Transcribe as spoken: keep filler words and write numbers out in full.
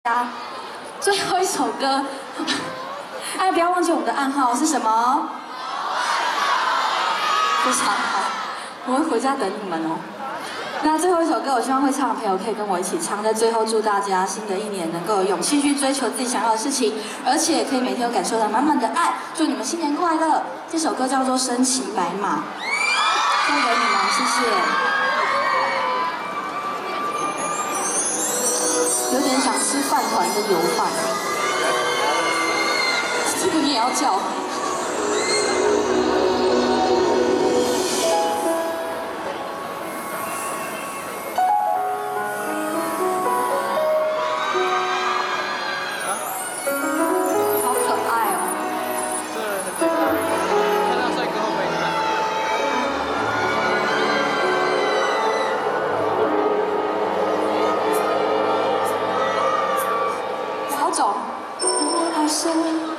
家最后一首歌，哎，不要忘记我们的暗号是什么？非常好，我会回家等你们哦。那最后一首歌，我希望会唱的朋友可以跟我一起唱，在最后祝大家新的一年能够有勇气去追求自己想要的事情，而且可以每天都感受到满满的爱。祝你们新年快乐！这首歌叫做《身骑白马》，送给你们，谢谢。有点想吃饭团的油饭，这个你也要叫。好可爱哦！ 看到帅哥会不会看？ 好走，好深。